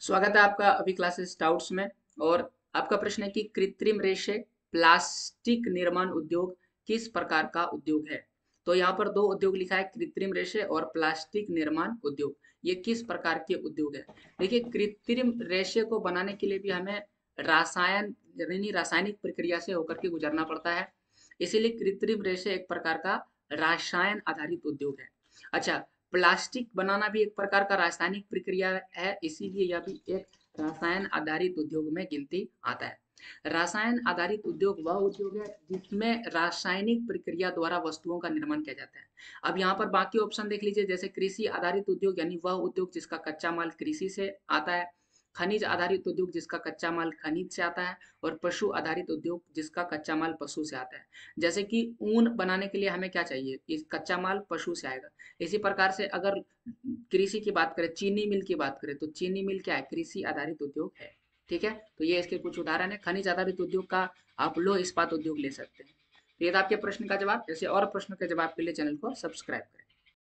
स्वागत है आपका अभी क्लासेस डाउट्स में। और आपका प्रश्न है कि कृत्रिम रेशे प्लास्टिक निर्माण उद्योग किस प्रकार का उद्योग है। तो यहाँ पर दो उद्योग लिखा है, कृत्रिम रेशे और प्लास्टिक निर्माण उद्योग। ये किस प्रकार के उद्योग है। देखिए, कृत्रिम रेशे को बनाने के लिए भी हमें रासायनिक प्रक्रिया से होकर के गुजरना पड़ता है। इसीलिए कृत्रिम रेशे एक प्रकार का रसायन आधारित उद्योग है। अच्छा, प्लास्टिक बनाना भी एक प्रकार का रासायनिक प्रक्रिया है, इसीलिए यह भी एक रसायन आधारित उद्योग में गिनती आता है। रसायन आधारित उद्योग वह उद्योग है जिसमें रासायनिक प्रक्रिया द्वारा वस्तुओं का निर्माण किया जाता है। अब यहाँ पर बाकी ऑप्शन देख लीजिए, जैसे कृषि आधारित उद्योग यानी वह उद्योग जिसका कच्चा माल कृषि से आता है, खनिज आधारित उद्योग जिसका कच्चा माल खनिज से आता है, और पशु आधारित उद्योग जिसका कच्चा माल पशु से आता है। जैसे कि ऊन बनाने के लिए हमें क्या चाहिए, इस कच्चा माल पशु से आएगा। इसी प्रकार से अगर कृषि की बात करें, चीनी मिल की बात करें, तो चीनी मिल क्या है, कृषि आधारित उद्योग है। ठीक है, तो ये इसके कुछ उदाहरण है। खनिज आधारित उद्योग का आप लौह इस्पात उद्योग ले सकते हैं। तो ये था आपके प्रश्न का जवाब। ऐसे और प्रश्न के जवाब के लिए चैनल को सब्सक्राइब करें।